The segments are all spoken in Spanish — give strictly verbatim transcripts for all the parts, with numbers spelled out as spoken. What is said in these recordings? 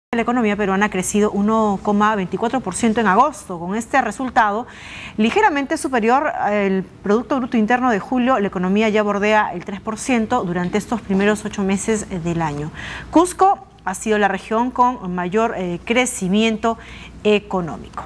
La economía peruana ha crecido uno coma veinticuatro por ciento en agosto. Con este resultado, ligeramente superior al Producto Bruto Interno de julio, la economía ya bordea el tres por ciento durante estos primeros ocho meses del año. Cusco ha sido la región con mayor eh, crecimiento económico.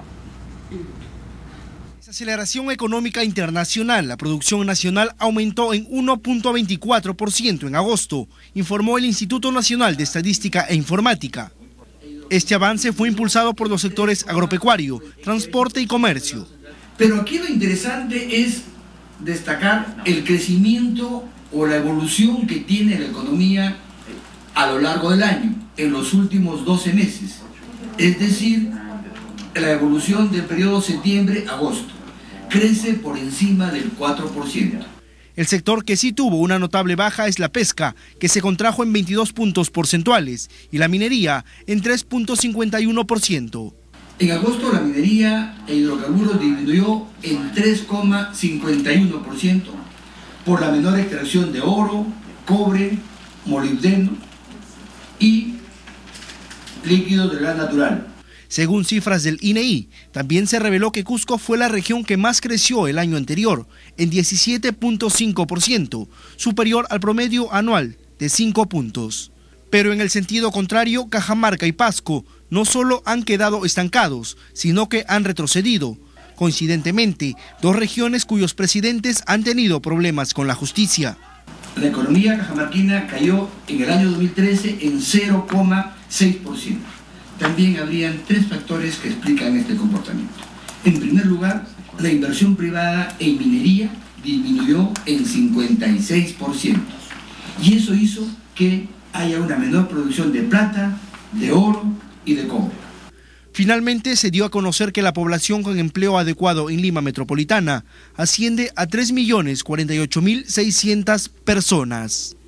Aceleración económica internacional. La producción nacional aumentó en uno coma veinticuatro por ciento en agosto, informó el Instituto Nacional de Estadística e Informática. Este avance fue impulsado por los sectores agropecuario, transporte y comercio. Pero aquí lo interesante es destacar el crecimiento o la evolución que tiene la economía a lo largo del año, en los últimos doce meses. Es decir, la evolución del periodo septiembre-agosto crece por encima del cuatro por ciento. El sector que sí tuvo una notable baja es la pesca, que se contrajo en veintidós puntos porcentuales, y la minería en tres punto cincuenta y uno por ciento. En agosto la minería e hidrocarburos disminuyó en tres coma cincuenta y uno por ciento por la menor extracción de oro, cobre, molibdeno y líquidos de gas natural. Según cifras del I N E I, también se reveló que Cusco fue la región que más creció el año anterior, en diecisiete punto cinco por ciento, superior al promedio anual de cinco puntos. Pero en el sentido contrario, Cajamarca y Pasco no solo han quedado estancados, sino que han retrocedido. Coincidentemente, dos regiones cuyos presidentes han tenido problemas con la justicia. La economía cajamarquina cayó en el año dos mil trece en cero coma seis por ciento. También habrían tres factores que explican este comportamiento. En primer lugar, la inversión privada en minería disminuyó en cincuenta y seis por ciento. Y eso hizo que haya una menor producción de plata, de oro y de cobre. Finalmente se dio a conocer que la población con empleo adecuado en Lima Metropolitana asciende a tres millones cuarenta y ocho mil seiscientas personas.